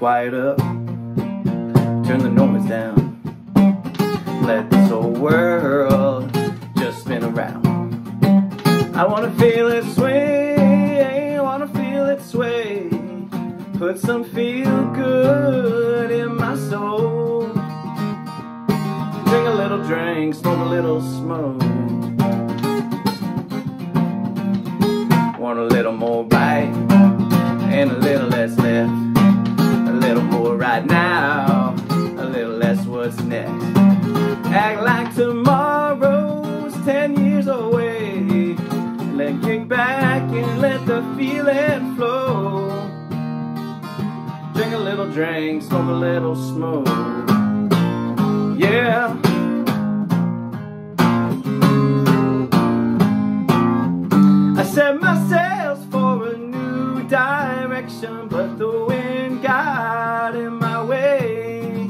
quiet up, turn the noise down, let this whole world just spin around. I wanna feel it sway, I wanna feel it sway, put some feel good in my soul. Drink a little drink, smoke a little smoke, want a little more bite and a little less left, a little more right now, a little less what's next. Act like tomorrow's 10 years away, then kick back and let the feeling flow. Drink a little drink, smoke a little smoke, yeah. I set my sails for a new direction, but the wind got in my way.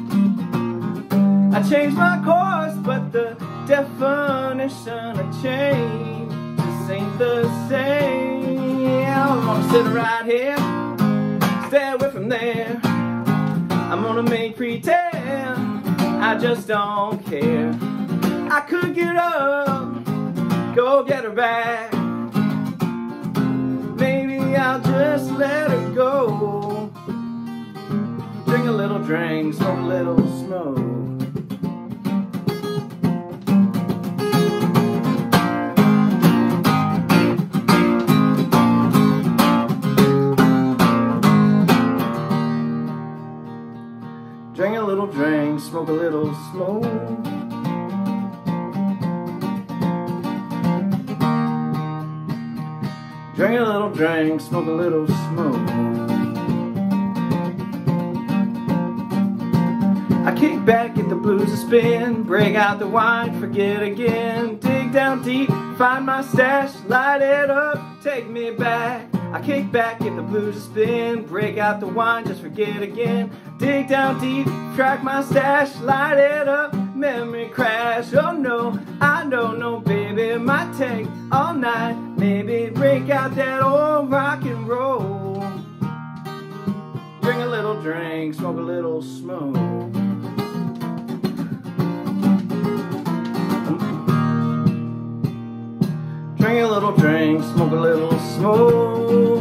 I changed my course, but the definition of change just ain't the same. I'm gonna sit right here, stay away from there. I'm gonna make pretend I just don't care. I could get up, go get her back, maybe I'll just let her go. Drink a little drink, smoke a little smoke. Drink a little drink, smoke a little smoke. Drink a little drink, smoke a little smoke. I kick back, get the blues a spin, break out the wine, forget again. Dig down deep, find my stash, light it up, take me back. I kick back, get the blues a spin, break out the wine, just forget again. Dig down deep, track my stash, light it up, memory crash. Oh no, I don't know, baby, it might take all night. Maybe break out that old rock and roll. Drink a little drink, smoke a little smoke. Drink a little drink, smoke a little smoke.